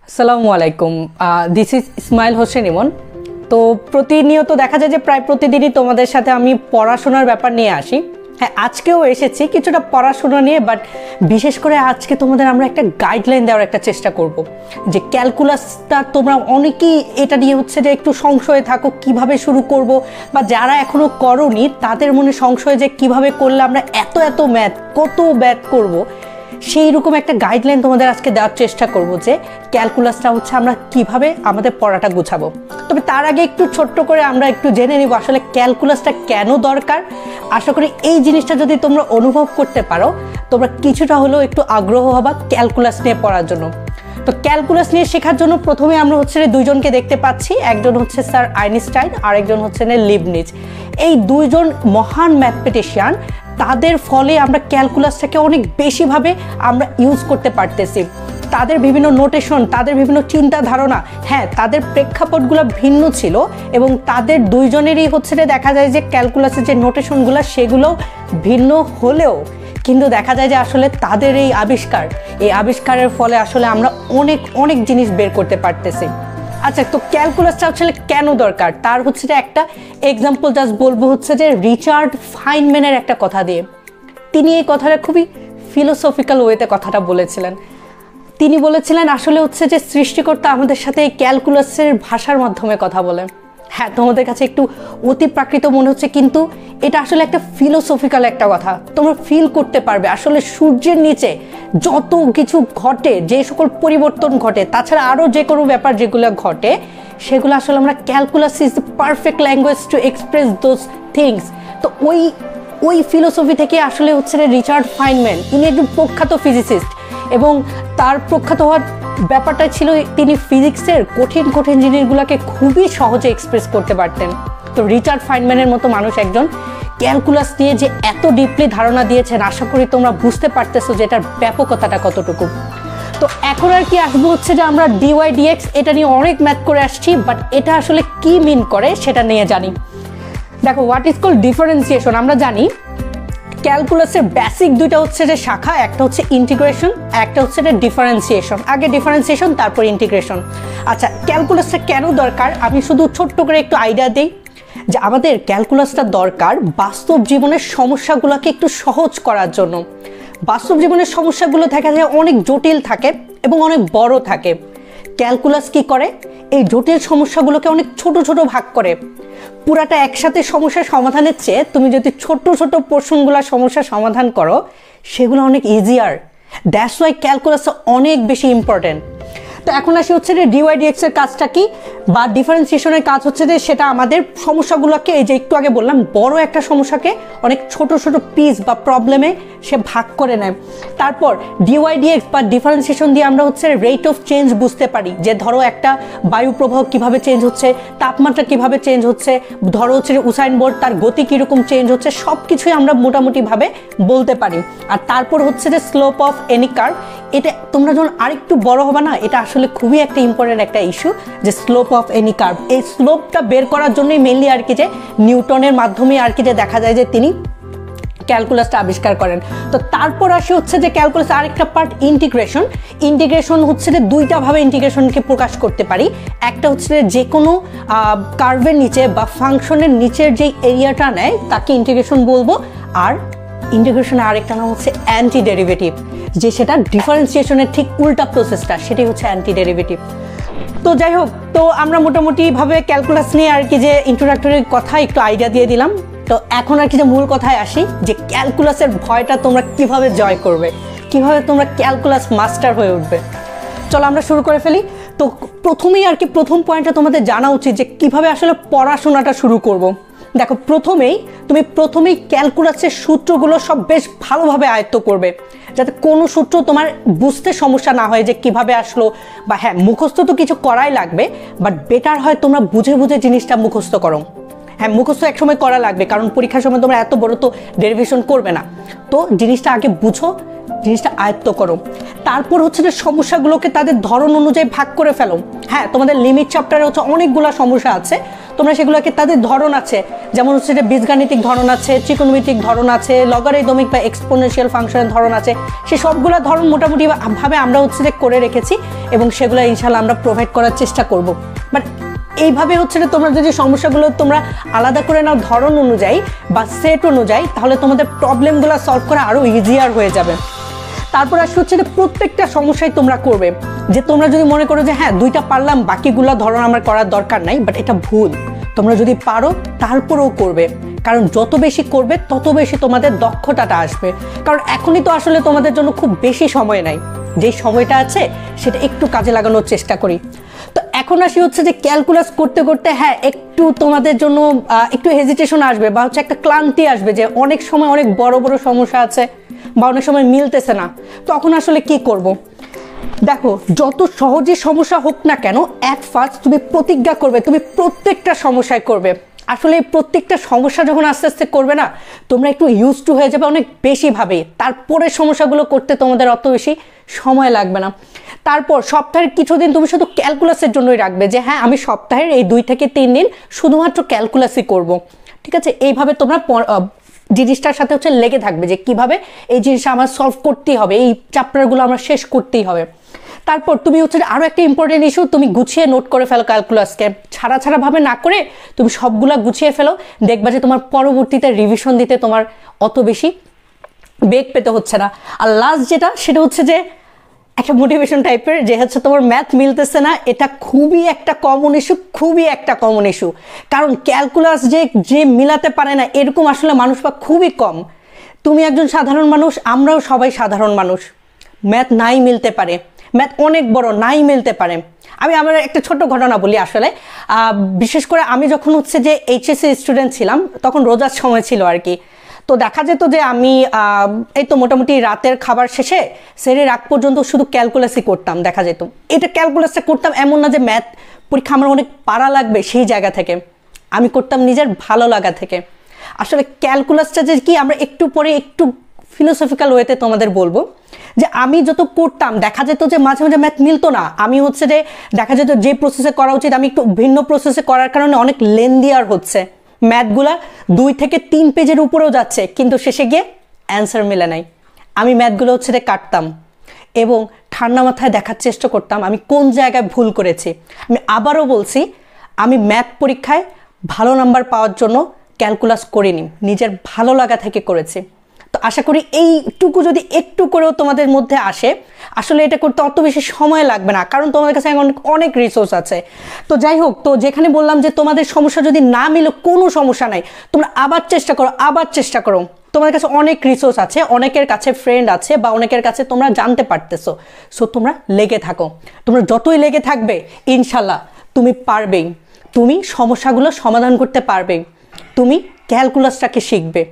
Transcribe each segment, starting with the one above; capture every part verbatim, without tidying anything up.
আসসালামু আলাইকুম, this is Ismail Hossain Emon. তো প্রতিনিয়ত দেখা যায় যে প্রায় প্রতিদিনই তোমাদের সাথে আমি পড়াশোনার ব্যাপার নিয়ে আসি। হ্যাঁ, আজকেও এসেছি কিছুটা পড়াশোনা নিয়ে, বাট বিশেষ করে আজকে তোমাদের আমরা একটা গাইডলাইন দেওয়ার একটা চেষ্টা করব যে ক্যালকুলাসটা তোমরা অনেকেই এটা নিয়ে হচ্ছে যে একটু সংশয়ে থাকো কিভাবে শুরু করব, বা যারা এখনও করোনি তাদের মনে সংশয় যে কিভাবে করলে আমরা এত এত ম্যাথ কত ম্যাথ করব, সেই রকম একটা গাইডলাইন তোমাদের আজকে দেওয়ার চেষ্টা করব যে ক্যালকুলাসটা হচ্ছে আমরা কিভাবে আমাদের পড়াটা গুছাবো। তবে তার আগে একটু ছোট্ট করে আমরা একটু জেনে নিব আসলে ক্যালকুলাসটা কেন দরকার। আশা করি এই জিনিসটা যদি তোমরা অনুভব করতে পারো তোমরা কিছুটা হলেও একটু আগ্রহ হবা ক্যালকুলাস নিয়ে পড়ার জন্য। তো ক্যালকুলাস নিয়ে শেখার জন্য প্রথমে আমরা হচ্ছে দুইজনকে দেখতে পাচ্ছি, একজন হচ্ছে স্যার আইনস্টাইন আর একজন হচ্ছে লিবনিজ। এই দুইজন মহান ম্যাথমেটিশিয়ান, তাদের ফলে আমরা ক্যালকুলাসটাকে অনেক বেশিভাবে আমরা ইউজ করতে পারতেছি। তাদের বিভিন্ন নোটেশন, তাদের বিভিন্ন চিন্তা ধারণা, হ্যাঁ তাদের প্রেক্ষাপটগুলো ভিন্ন ছিল এবং তাদের দুইজনেরই হচ্ছে দেখা যায় যে ক্যালকুলাসের যে নোটেশনগুলো সেগুলো ভিন্ন হলেও কিন্তু দেখা যায় যে আসলে তাদের এই আবিষ্কার এই আবিষ্কারের ফলে আসলে আমরা অনেক অনেক জিনিস বের করতে পারতেছি। আচ্ছা, তো ক্যালকুলাসটা আসলে কেন দরকার তার হচ্ছে যে একটা এক্সাম্পল জাস্ট বলবো হচ্ছে যে রিচার্ড ফাইনম্যানের একটা কথা দিয়ে। তিনি এই কথাটা খুবই ফিলোসফিক্যাল ওয়েতে কথাটা বলেছিলেন। তিনি বলেছিলেন আসলে হচ্ছে যে সৃষ্টিকর্তা আমাদের সাথে এই ক্যালকুলাসের ভাষার মাধ্যমে কথা বলে। হ্যাঁ, তোমাদের কাছে একটু অতি প্রাকৃত মনে হচ্ছে, কিন্তু এটা আসলে একটা ফিলোসফিক্যাল একটা কথা। তোমরা ফিল করতে পারবে আসলে সূর্যের নিচে যত কিছু ঘটে, যে সকল পরিবর্তন ঘটে, তাছাড়া আরও যে কোনো ব্যাপার যেগুলো ঘটে সেগুলো আসলে আমরা calculus is the perfect language to express those things. তো ওই ওই ফিলোসফি থেকে আসলে হচ্ছে রিচার্ড ফাইনম্যান, ইনি একজন প্রখ্যাত ফিজিসিস্ট এবং তার প্রখ্যাত হওয়ার ব্যাপারটা ছিল তিনি ফিজিক্সের কঠিন কঠিন জিনিসগুলোকে খুবই সহজে এক্সপ্রেস করতে পারতেন। তো রিচার্ড ফাইনম্যানের মতো মানুষ একজন ক্যালকুলাস নিয়ে যে এত ডিপলি ধারণা দিয়েছেন, আশা করি তোমরা বুঝতে পারতেছো যে এটার ব্যাপকতাটা কতটুকু। তো এখন আর কি আসবো হচ্ছে যে আমরা ডিওয়াই ডিএক্স এটা নিয়ে অনেক ম্যাথ করে আসছি, বাট এটা আসলে কি মিন করে সেটা নিয়ে জানি। দেখো, হোয়াট ইজ কল্ড ডিফারেন্সিয়েশন। আমরা জানি ক্যালকুলাসের বেসিক দুইটা হচ্ছে যে শাখা, একটা হচ্ছে ইন্টিগ্রেশন, একটা হচ্ছে যে ডিফারেন্সিয়েশন। আগে ডিফারেন্সিয়েশন তারপর ইন্টিগ্রেশন। আচ্ছা, ক্যালকুলাসটা কেন দরকার আমি শুধু ছোট্ট করে একটু আইডিয়া দিই যে আমাদের ক্যালকুলাসটা দরকার বাস্তব জীবনের সমস্যাগুলোকে একটু সহজ করার জন্য। বাস্তব জীবনের সমস্যাগুলো দেখা যায় অনেক জটিল থাকে এবং অনেক বড় থাকে। ক্যালকুলাস কি করে, এই জটিল সমস্যাগুলোকে অনেক ছোট ছোট ভাগ করে। পুরাটা একসাথে সমস্যার সমাধানের চেয়ে তুমি যদি ছোট ছোট পোর্শনগুলো সমস্যার সমাধান করো সেগুলো অনেক ইজিয়ার। দ্যাটস ওয়াই ক্যালকুলাস অনেক বেশি ইম্পর্টেন্ট। তো এখন আসি হচ্ছে যে ডিওয়াই ডিএক্স এর কাজটা কি, বা ডিফারেন্সিয়েশনের কাজ হচ্ছে যে সেটা আমাদের সমস্যাগুলোকে, এই যে একটু আগে বললাম, বড় একটা সমস্যাকে অনেক ছোট ছোট পিস বা প্রবলেমে সে ভাগ করে নেয়। তারপর ডিওয়াই ডিএক্স বা ডিফারেন্সিয়েশন দিয়ে আমরা হচ্ছে রেট অফ চেঞ্জ বুঝতে পারি, যে ধরো একটা বায়ু প্রবাহ কিভাবে চেঞ্জ হচ্ছে, তাপমাত্রা কিভাবে চেঞ্জ হচ্ছে, ধরো হচ্ছে যে উসাইন বোল্ট তার গতি কীরকম চেঞ্জ হচ্ছে, সব কিছুই আমরা মোটামুটিভাবে বলতে পারি। আর তারপর হচ্ছে যে স্লোপ অফ এনি কার্ভ, এটা তোমরা যখন আরেকটু বড় হবে না, এটা আসলে খুবই একটা ইম্পর্টেন্ট একটা ইস্যু যে স্লোপ অফ এনি কার্ভ। এই স্লোপটা বের করার জন্যই মেনলি আর কি যে নিউটনের মাধ্যমে আর কি যে দেখা যায় যে তিনি ক্যালকুলাসটা আবিষ্কার করেন। তো তারপর আসে হচ্ছে যে ক্যালকুলাস আরেকটা পার্ট ইন্টিগ্রেশন। ইন্টিগ্রেশন হচ্ছে যে দুইটা ভাবে ইন্টিগ্রেশনকে প্রকাশ করতে পারি। একটা হচ্ছে যে কোনো কার্ভের নিচে বা ফাংশনের নিচের যেই এরিয়াটা নেয় তাকে ইন্টিগ্রেশন বলবো, আর ইন্টিগ্রেশনের আরেকটা নাম হচ্ছে অ্যান্টি ডেরিভেটিভ, যে সেটা ডিফারেন্সিয়েশনের ঠিক উল্টা প্রসেসটা, সেটাই হচ্ছে অ্যান্টি ডেরিভেটিভ। তো যাই হোক, তো আমরা মোটামুটিভাবে ক্যালকুলাস নিয়ে আর কি যে ইন্ট্রোডাক্টরি কথা একটু আইডিয়া দিয়ে দিলাম। তো এখন আর কি যে মূল কথায় আসি যে ক্যালকুলাসের ভয়টা তোমরা কিভাবে জয় করবে, কিভাবে তোমরা ক্যালকুলাস মাস্টার হয়ে উঠবে। চলো আমরা শুরু করে ফেলি। তো প্রথমেই আর কি প্রথম পয়েন্টটা তোমাদের জানা উচিত যে কিভাবে আসলে পড়াশোনাটা শুরু করব। দেখো, প্রথমেই তুমি প্রথমেই ক্যালকুলাসের সূত্রগুলো সব বেশ ভালোভাবে আয়ত্ত করবে, যাতে কোনো সূত্র তোমার বুঝতে সমস্যা না হয় যে কিভাবে আসলো। বা হ্যাঁ, মুখস্থ তো কিছু করাই লাগবে, বাট বেটার হয় তোমরা বুঝে বুঝে জিনিসটা মুখস্থ করো। হ্যাঁ, মুখস্থ একসময় করা লাগবে, কারণ পরীক্ষার সময় তোমরা এত বড় তো ডেরিভেশন করবে না। তো জিনিসটা আগে বুঝো, জিনিসটা আয়ত্ত করো। তারপর হচ্ছে যে সমস্যাগুলোকে তাদের ধরন অনুযায়ী ভাগ করে ফেলো। হ্যাঁ, তোমাদের লিমিট চ্যাপ্টারে হচ্ছে অনেকগুলো সমস্যা আছে, তোমরা সেগুলোকে, তাদের ধরন আছে, যেমন হচ্ছে যে বীজগাণিতিক ধরন আছে, ত্রিকোণমিতিক ধরন আছে, লগারিদমিক বা এক্সপোনেনশিয়াল ফাংশনের ধরন আছে, সেই সবগুলো ধরন মোটামুটি ভাবে আমরা হচ্ছে যে করে রেখেছি এবং সেগুলো ইনশাল্লাহ আমরা প্রোভাইড করার চেষ্টা করব। বাট এইভাবে হচ্ছে যে তোমরা যদি সমস্যাগুলো তোমরা আলাদা করে নাও ধরন অনুযায়ী বা সেট অনুযায়ী, তাহলে তোমাদের প্রবলেমগুলো সলভ করা আরও ইজিয়ার হয়ে যাবে। তারপর আসলে হচ্ছে যে প্রত্যেকটা সমস্যায় তোমরা করবে, যে তোমরা যদি মনে করো যে হ্যাঁ দুইটা পারলাম বাকিগুলো ধরন আমার করার দরকার নাই, বাট এটা ভুল। তোমরা যদি পারো তারপরেও করবে, কারণ যত বেশি করবে তত বেশি তোমাদের দক্ষতাটা আসবে। কারণ এখনই তো আসলে তোমাদের জন্য খুব বেশি সময় নাই, যেই সময়টা আছে সেটা একটু কাজে লাগানোর চেষ্টা করি। তো এখন আসি হচ্ছে যে ক্যালকুলাস করতে করতে হ্যাঁ একটু তোমাদের জন্য একটু হেজিটেশন আসবে বা হচ্ছে একটা ক্লান্তি আসবে, যে অনেক সময় অনেক বড় বড় সমস্যা আছে বা অনেক সময় মিলতেছে না, তখন আসলে কি করব। দেখো, যত সহজে সমস্যা হোক না কেন, এক ফার্স্ট তুমি প্রতিজ্ঞা করবে তুমি প্রত্যেকটা সমস্যায় করবে। আসলে এই প্রত্যেকটা সমস্যা যখন আস্তে আস্তে করবে না, তোমরা একটু ইউজ টু হয়ে যাবে অনেক বেশিভাবে, তারপরে সমস্যাগুলো করতে তোমাদের অত বেশি সময় লাগবে না। তারপর সপ্তাহের কিছুদিন তুমি শুধু ক্যালকুলাসের জন্যই রাখবে, যে হ্যাঁ আমি সপ্তাহের এই দুই থেকে তিন দিন শুধুমাত্র ক্যালকুলাসই করব। ঠিক আছে, এইভাবে তোমরা জিনিসটার সাথে হচ্ছে লেগে থাকবে যে কিভাবে এই জিনিসটা আমার সলভ করতেই হবে, এই চ্যাপ্টারগুলো আমার শেষ করতেই হবে। তারপর তুমি হচ্ছে আরও একটা ইম্পর্টেন্ট ইস্যু, তুমি গুছিয়ে নোট করে ফেলো ক্যালকুলাসকে, ছাড়া ছাড়া ভাবে না করে তুমি সবগুলা গুছিয়ে ফেলো, দেখবা যে তোমার পরবর্তীতে রিভিশন দিতে তোমার অত বেশি বেগ পেতে হচ্ছে না। আর লাস্ট যেটা, সেটা হচ্ছে যে একটা মোটিভেশন টাইপের, যে হচ্ছে তোমার ম্যাথ মিলতেছে না, এটা খুবই একটা কমন ইস্যু, খুবই একটা কমন ইস্যু। কারণ ক্যালকুলাস যে যে মিলাতে পারে না এরকম আসলে মানুষ বা খুবই কম। তুমি একজন সাধারণ মানুষ, আমরাও সবাই সাধারণ মানুষ, ম্যাথ নাই মিলতে পারে, ম্যাথ অনেক বড় নাই মিলতে পারে। আমি আমার একটা ছোট্ট ঘটনা বলি। আসলে বিশেষ করে আমি যখন হচ্ছে যে এইচএসসি স্টুডেন্ট ছিলাম, তখন রোজার সময় ছিল আর কি। তো দেখা যেত যে আমি এই তো মোটামুটি রাতের খাবার শেষে সেরে রাত পর্যন্ত শুধু ক্যালকুলাসই করতাম। দেখা যেত এটা ক্যালকুলাসটা করতাম, এমন না যে ম্যাথ পরীক্ষা আমার অনেক পারা লাগবে সেই জায়গা থেকে, আমি করতাম নিজের ভালো লাগা থেকে। আসলে ক্যালকুলাসটা যে কি, আমরা একটু পরে একটু ফিলোসফিক্যাল ওয়েতে তোমাদের বলবো, যে আমি যত করতাম দেখা যেত যে মাঝে মাঝে ম্যাথ মিলতো না। আমি হচ্ছে যে দেখা যেত যে প্রসেসে করা উচিত আমি একটু ভিন্ন প্রসেসে করার কারণে অনেক লেন্দিয়ার হচ্ছে, ম্যাথগুলা দুই থেকে তিন পেজের উপরেও যাচ্ছে, কিন্তু শেষে গিয়ে অ্যান্সার মিলে নাই। আমি ম্যাথগুলো হচ্ছে যে কাটতাম এবং ঠান্ডা মাথায় দেখার চেষ্টা করতাম আমি কোন জায়গায় ভুল করেছি। আমি আবারও বলছি, আমি ম্যাথ পরীক্ষায় ভালো নাম্বার পাওয়ার জন্য ক্যালকুলাস করিনি, নিজের ভালো লাগা থেকে করেছি। তো আশা করি এইটুকু যদি একটু করেও তোমাদের মধ্যে আসে, আসলে এটা করতে অত বেশি সময় লাগবে না, কারণ তোমাদের কাছে অনেক অনেক রিসোর্স আছে। তো যাই হোক, তো যেখানে বললাম যে তোমাদের সমস্যা যদি না মিলে কোনো সমস্যা নাই, তোমরা আবার চেষ্টা করো, আবার চেষ্টা করো। তোমাদের কাছে অনেক রিসোর্স আছে, অনেকের কাছে ফ্রেন্ড আছে বা অনেকের কাছে তোমরা জানতে পারতেছো। সো তোমরা লেগে থাকো, তোমরা যতই লেগে থাকবে ইনশাল্লাহ তুমি পারবেই, তুমি সমস্যাগুলো সমাধান করতে পারবে, তুমি ক্যালকুলাসটাকে শিখবে।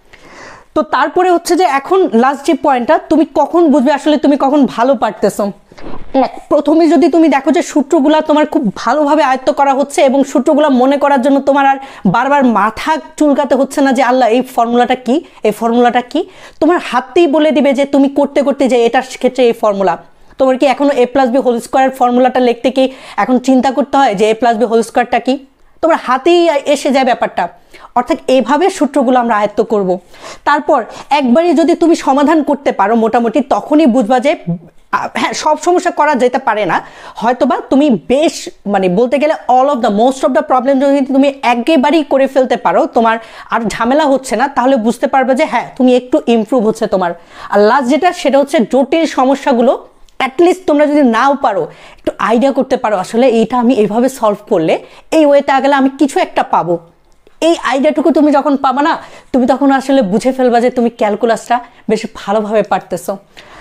তো তারপরে হচ্ছে যে এখন লাস্ট যে পয়েন্টটা, তুমি কখন বুঝবে আসলে তুমি কখন ভালো পারতেছো। প্রথমে যদি তুমি দেখো যে সূত্রগুলা তোমার খুব ভালোভাবে আয়ত্ত করা হচ্ছে এবং সূত্রগুলা মনে করার জন্য তোমার আর বারবার মাথা চুলকাতে হচ্ছে না যে আল্লাহ এই ফর্মুলাটা কি, এই ফর্মুলাটা কি, তোমার হাতেই বলে দিবে যে তুমি করতে করতে যে এটার ক্ষেত্রে এই ফর্মুলা। তোমার কি এখনো a plus b whole square ফর্মুলাটা লিখতে কি এখন চিন্তা করতে হয় যে এ প্লাস বি হোল স্কোয়ারটা কি? তোমার হাতেই এসে যায় ব্যাপারটা। অর্থাৎ এইভাবে সূত্রগুলো আমরা আয়ত্ত করব। তারপর একবারই যদি তুমি সমাধান করতে পারো মোটামুটি, তখনই বুঝবা যে হ্যাঁ সব সমস্যা করা যেতে পারে না, হয়তোবা তুমি বেশ মানে বলতে গেলে all of the most of the problem যদি তুমি একেবারেই করে ফেলতে পারো, তোমার আর ঝামেলা হচ্ছে না, তাহলে বুঝতে পারবে যে হ্যাঁ তুমি একটু ইমপ্রুভ হচ্ছে তোমার। আর লাস্ট যেটা, সেটা হচ্ছে জটিল সমস্যাগুলো অ্যাটলিস্ট তোমরা যদি নাও পারো একটু আইডিয়া করতে পারো আসলে এইটা আমি এইভাবে সলভ করলে এই ওয়েতে গেলে আমি কিছু একটা পাবো। এই আইডিয়াটুকু তুমি যখন পাবা না, তুমি তখন আসলে বুঝে ফেলবা যে তুমি ক্যালকুলাসটা বেশ ভালোভাবে পারতেছো।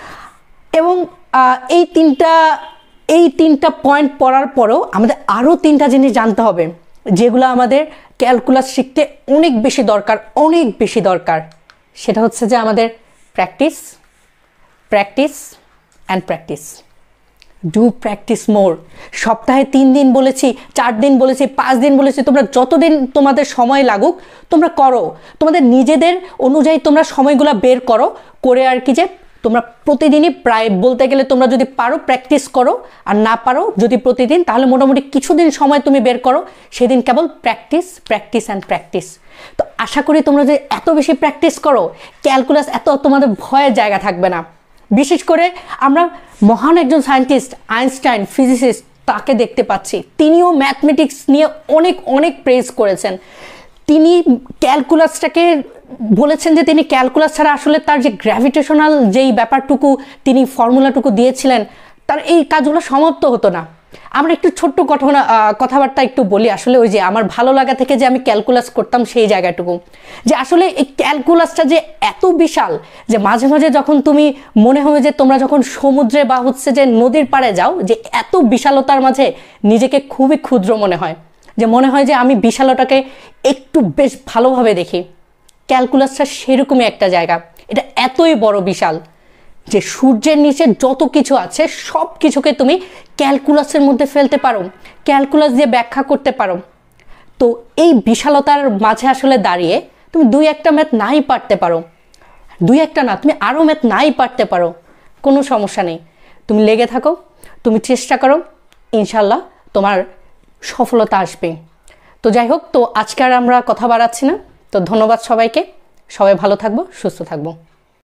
এবং এই তিনটা এই তিনটা পয়েন্ট পড়ার পরেও আমাদের আরও তিনটা জিনিস জানতে হবে, যেগুলো আমাদের ক্যালকুলাস শিখতে অনেক বেশি দরকার, অনেক বেশি দরকার। সেটা হচ্ছে যে আমাদের practice, practice and practice. Do practice more. সপ্তাহে তিন দিন বলেছি, চার দিন বলেছি, পাঁচ দিন বলেছি, তোমরা যতদিন তোমাদের সময় লাগুক তোমরা করো, তোমাদের নিজেদের অনুযায়ী তোমরা সময়গুলো বের করো, করে আর কি যে তোমরা প্রতিদিনই প্রায় বলতে গেলে তোমরা যদি পারো প্র্যাকটিস করো, আর না পারো যদি প্রতিদিন, তাহলে মোটামুটি কিছুদিন সময় তুমি বের করো, সেদিন কেবল প্র্যাকটিস প্র্যাকটিস অ্যান্ড প্র্যাকটিস। তো আশা করি তোমরা যদি এত বেশি প্র্যাকটিস করো, ক্যালকুলাস এত তোমাদের ভয়ের জায়গা থাকবে না। বিশেষ করে আমরা মহান একজন সায়েন্টিস্ট আইনস্টাইন ফিজিসিস্ট তাকে দেখতে পাচ্ছি, তিনিও ম্যাথমেটিক্স নিয়ে অনেক অনেক প্রেজ করেছেন। তিনি ক্যালকুলাসটাকে বলেছেন যে তিনি ক্যালকুলাস ছাড়া আসলে তার যে গ্র্যাভিটেশনাল যেই ব্যাপারটুকু তিনি ফর্মুলাটুকু দিয়েছিলেন, তার এই কাজগুলো সমাপ্ত হতো না। আমরা একটু ছোট্ট ঘটনা কথাবার্তা একটু বলি। আসলে ওই যে আমার ভালো লাগা থেকে যে আমি ক্যালকুলাস করতাম সেই জায়গাটুকু, যে আসলে এই ক্যালকুলাসটা যে এত বিশাল যে মাঝে মাঝে যখন তুমি মনে হবে যে তোমরা যখন সমুদ্রে বা হচ্ছে যে নদীর পাড়ে যাও, যে এত বিশালতার মাঝে নিজেকে খুবই ক্ষুদ্র মনে হয়, যে মনে হয় যে আমি বিশালতাকে একটু বেশ ভালোভাবে দেখি। ক্যালকুলাসটা সেরকমই একটা জায়গা, এটা এতই বড় বিশাল যে সূর্যের নিচে যত কিছু আছে সব কিছুকে তুমি ক্যালকুলাসের মধ্যে ফেলতে পারো, ক্যালকুলাস দিয়ে ব্যাখ্যা করতে পারো। তো এই বিশালতার মাঝে আসলে দাঁড়িয়ে তুমি দুই একটা ম্যাথ নাই পারতে পারো, দুই একটা না তুমি আরও ম্যাথ নাই পারতে পারো, কোনো সমস্যা নেই। তুমি লেগে থাকো, তুমি চেষ্টা করো, ইনশাল্লাহ তোমার সফলতা আসবে। তো যাই হোক, তো আজকে আর আমরা কথা বাড়াচ্ছি না। তো ধন্যবাদ সবাইকে, সবাই ভালো থাকবো, সুস্থ থাকবো।